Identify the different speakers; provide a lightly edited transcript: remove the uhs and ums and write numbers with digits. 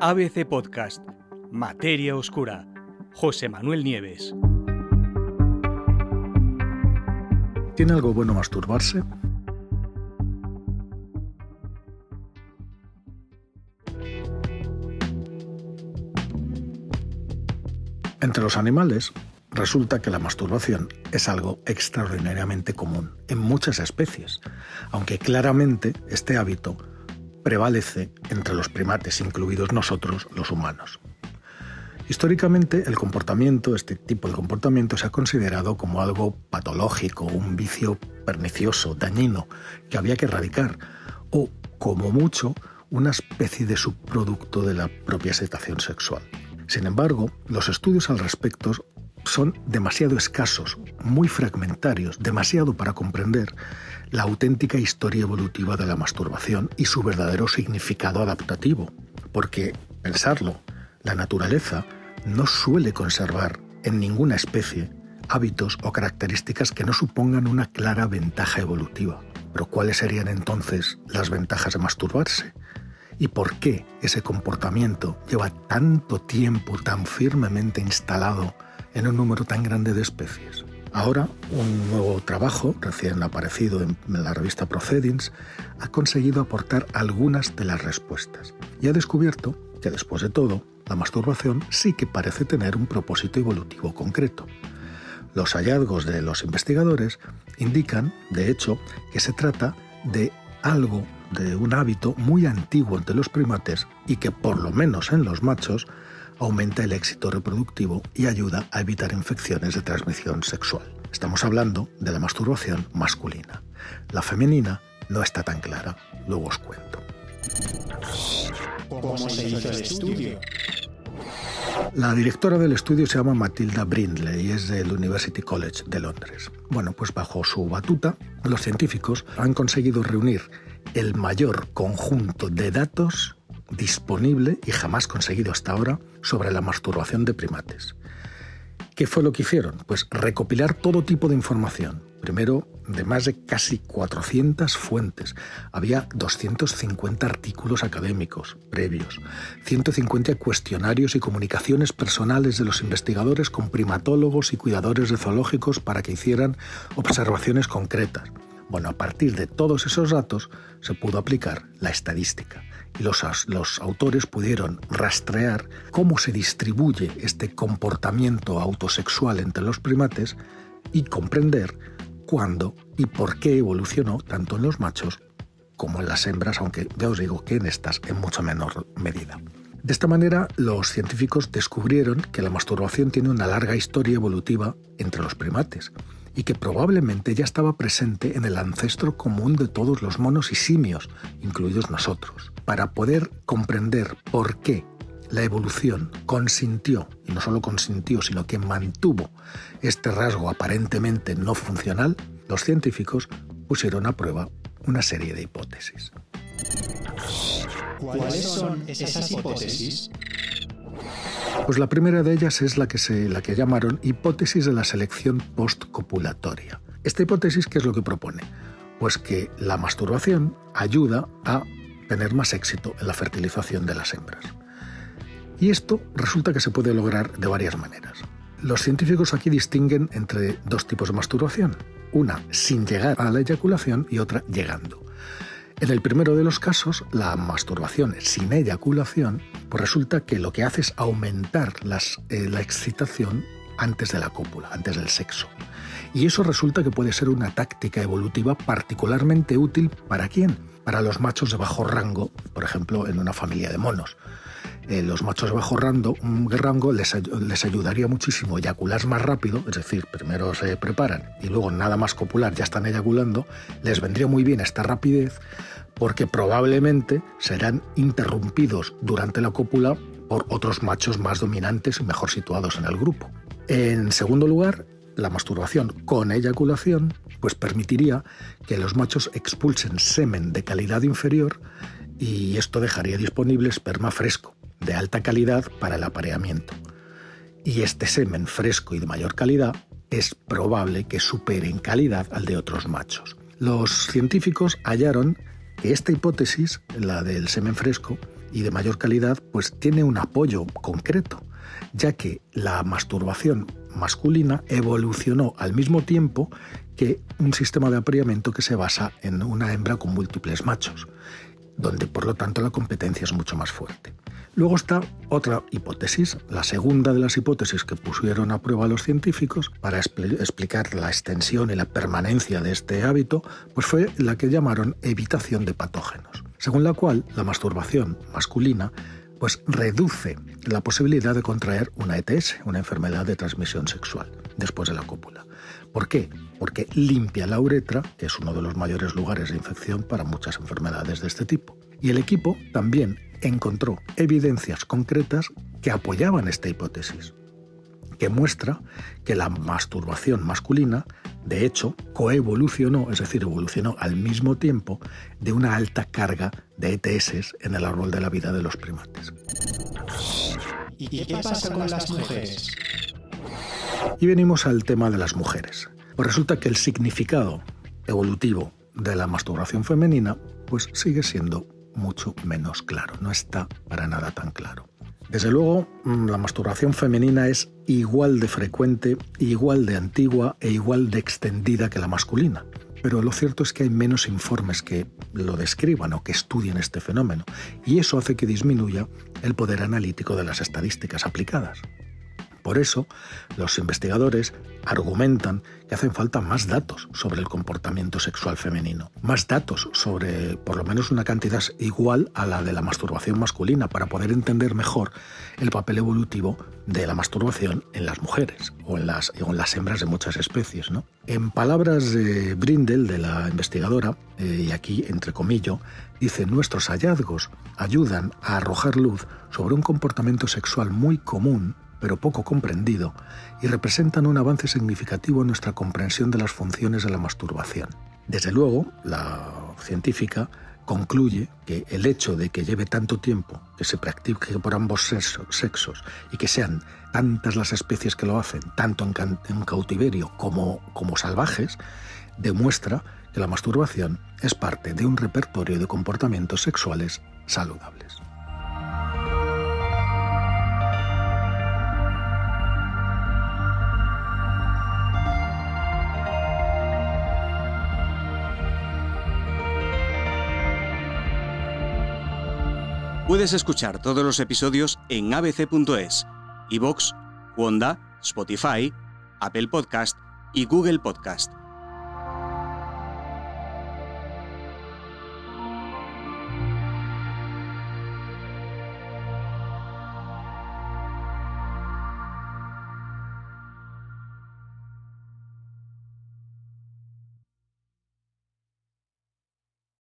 Speaker 1: ABC Podcast, Materia Oscura, José Manuel Nieves.
Speaker 2: ¿Tiene algo bueno masturbarse? Entre los animales, resulta que la masturbación es algo extraordinariamente común en muchas especies, aunque claramente este hábito prevalece entre los primates, incluidos nosotros, los humanos. Históricamente, este tipo de comportamiento se ha considerado como algo patológico, un vicio pernicioso, dañino, que había que erradicar, o, como mucho, una especie de subproducto de la propia excitación sexual. Sin embargo, los estudios al respecto son demasiado escasos, muy fragmentarios, demasiado para comprender la auténtica historia evolutiva de la masturbación y su verdadero significado adaptativo. Porque, pensarlo, la naturaleza no suele conservar en ninguna especie hábitos o características que no supongan una clara ventaja evolutiva. Pero ¿cuáles serían entonces las ventajas de masturbarse? ¿Y por qué ese comportamiento lleva tanto tiempo tan firmemente instalado en un número tan grande de especies? Ahora, un nuevo trabajo, recién aparecido en la revista Proceedings, ha conseguido aportar algunas de las respuestas y ha descubierto que, después de todo, la masturbación sí que parece tener un propósito evolutivo concreto. Los hallazgos de los investigadores indican, de hecho, que se trata de un hábito muy antiguo entre los primates y que, por lo menos en los machos, aumenta el éxito reproductivo y ayuda a evitar infecciones de transmisión sexual. Estamos hablando de la masturbación masculina. La femenina no está tan clara, luego os cuento.
Speaker 3: ¿Cómo se hizo el estudio?
Speaker 2: La directora del estudio se llama Matilda Brindley y es del University College de Londres. Bueno, pues bajo su batuta, los científicos han conseguido reunir el mayor conjunto de datos disponible y jamás conseguido hasta ahora sobre la masturbación de primates. ¿Qué fue lo que hicieron? Pues recopilar todo tipo de información. Primero, de más de casi 400 fuentes. Había 250 artículos académicos previos, 150 cuestionarios y comunicaciones personales de los investigadores con primatólogos y cuidadores de zoológicos para que hicieran observaciones concretas. Bueno, a partir de todos esos datos se pudo aplicar la estadística y los autores pudieron rastrear cómo se distribuye este comportamiento autosexual entre los primates y comprender cuándo y por qué evolucionó tanto en los machos como en las hembras, aunque ya os digo que en estas en mucha menor medida. De esta manera, los científicos descubrieron que la masturbación tiene una larga historia evolutiva entre los primates y que probablemente ya estaba presente en el ancestro común de todos los monos y simios, incluidos nosotros. Para poder comprender por qué la evolución consintió, y no solo consintió, sino que mantuvo este rasgo aparentemente no funcional, los científicos pusieron a prueba una serie de hipótesis.
Speaker 3: ¿Cuáles son esas hipótesis?
Speaker 2: Pues la primera de ellas es la que llamaron hipótesis de la selección postcopulatoria. Esta hipótesis, ¿qué es lo que propone? Pues que la masturbación ayuda a tener más éxito en la fertilización de las hembras. Y esto resulta que se puede lograr de varias maneras. Los científicos aquí distinguen entre dos tipos de masturbación. Una sin llegar a la eyaculación y otra llegando. En el primero de los casos, la masturbación sin eyaculación, pues resulta que lo que hace es aumentar la excitación antes de la cópula, antes del sexo. Y eso resulta que puede ser una táctica evolutiva particularmente útil ¿para quién? Para los machos de bajo rango, por ejemplo, en una familia de monos. Los machos de bajo rango les ayudaría muchísimo a eyacular más rápido, es decir, primero se preparan y luego nada más copular ya están eyaculando. Les vendría muy bien esta rapidez porque probablemente serán interrumpidos durante la cópula por otros machos más dominantes y mejor situados en el grupo. En segundo lugar, la masturbación con eyaculación pues permitiría que los machos expulsen semen de calidad inferior y esto dejaría disponible esperma fresco, de alta calidad para el apareamiento. Y este semen fresco y de mayor calidad es probable que supere en calidad al de otros machos. Los científicos hallaron que esta hipótesis, la del semen fresco, y de mayor calidad, pues tiene un apoyo concreto, ya que la masturbación masculina evolucionó al mismo tiempo que un sistema de apareamiento que se basa en una hembra con múltiples machos, donde por lo tanto la competencia es mucho más fuerte. Luego está otra hipótesis, la segunda de las hipótesis que pusieron a prueba los científicos para explicar la extensión y la permanencia de este hábito, pues fue la que llamaron evitación de patógenos, según la cual la masturbación masculina pues reduce la posibilidad de contraer una ETS, una enfermedad de transmisión sexual, después de la cópula. ¿Por qué? Porque limpia la uretra, que es uno de los mayores lugares de infección para muchas enfermedades de este tipo. Y el equipo también encontró evidencias concretas que apoyaban esta hipótesis, que muestra que la masturbación masculina, de hecho, coevolucionó, es decir, evolucionó al mismo tiempo de una alta carga de ETS en el árbol de la vida de los primates.
Speaker 3: ¿Y qué pasa con las mujeres?
Speaker 2: Y venimos al tema de las mujeres. Pues resulta que el significado evolutivo de la masturbación femenina pues sigue siendo mucho menos claro, no está para nada tan claro. Desde luego, la masturbación femenina es igual de frecuente, igual de antigua e igual de extendida que la masculina. Pero lo cierto es que hay menos informes que lo describan o que estudien este fenómeno, y eso hace que disminuya el poder analítico de las estadísticas aplicadas. Por eso, los investigadores argumentan que hacen falta más datos sobre el comportamiento sexual femenino, más datos sobre por lo menos una cantidad igual a la de la masturbación masculina para poder entender mejor el papel evolutivo de la masturbación en las mujeres o en las hembras de muchas especies, ¿no? En palabras de Brindle, de la investigadora, y aquí entre comillas, dice: nuestros hallazgos ayudan a arrojar luz sobre un comportamiento sexual muy común pero poco comprendido, y representan un avance significativo en nuestra comprensión de las funciones de la masturbación. Desde luego, la científica concluye que el hecho de que lleve tanto tiempo, que se practique por ambos sexos y que sean tantas las especies que lo hacen, tanto en cautiverio como salvajes, demuestra que la masturbación es parte de un repertorio de comportamientos sexuales saludables.
Speaker 1: Puedes escuchar todos los episodios en abc.es, iVoox, Wanda, Spotify, Apple Podcast y Google Podcast.